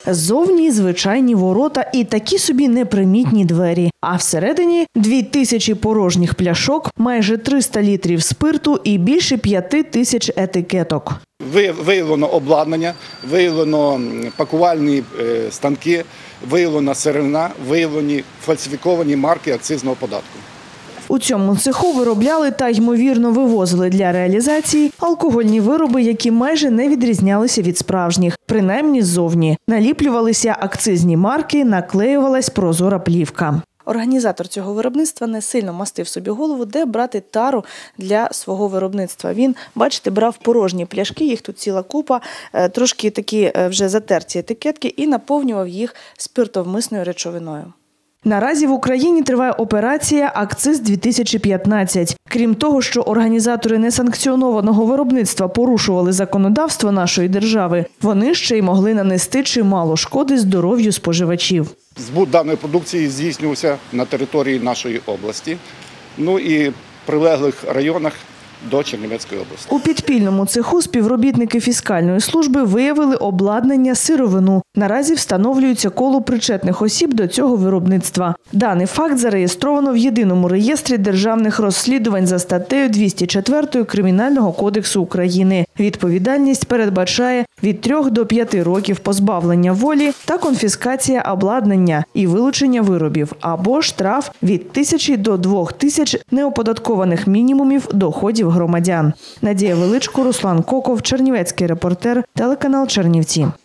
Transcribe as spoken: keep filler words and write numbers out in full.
Ззовні звичайні ворота і такі собі непримітні двері. А всередині дві тисячі порожніх пляшок, майже триста літрів спирту і більше п'яти тисяч етикеток. Виявлено обладнання, виявлено пакувальні станки, виявлена сировина, виявлені фальсифіковані марки акцизного податку. У цьому цеху виробляли та, ймовірно, вивозили для реалізації алкогольні вироби, які майже не відрізнялися від справжніх, принаймні ззовні. Наліплювалися акцизні марки, наклеювалась прозора плівка. Організатор цього виробництва не сильно мастив собі голову, де брати тару для свого виробництва. Він, бачите, брав порожні пляшки, їх тут ціла купа, трошки такі вже затерті етикетки, і наповнював їх спиртовмисною речовиною. Наразі в Україні триває операція «Акциз-дві тисячі п'ятнадцять». Крім того, що організатори несанкціонованого виробництва порушували законодавство нашої держави, вони ще й могли нанести чимало шкоди здоров'ю споживачів. Збут даної продукції здійснювався на території нашої області, ну і прилеглих районах до Чернівецької області. У підпільному цеху співробітники фіскальної служби виявили обладнання, сировину. Наразі встановлюється коло причетних осіб до цього виробництва. Даний факт зареєстровано в єдиному реєстрі державних розслідувань за статтею двісті чотири Кримінального кодексу України. Відповідальність передбачає від трьох до п'яти років позбавлення волі та конфіскація обладнання і вилучення виробів, або штраф від тисячі до двох тисяч неоподаткованих мінімумів доходів громадян. Надія Величко, Руслан Коков, Чернівецький репортер, телеканал Чернівці.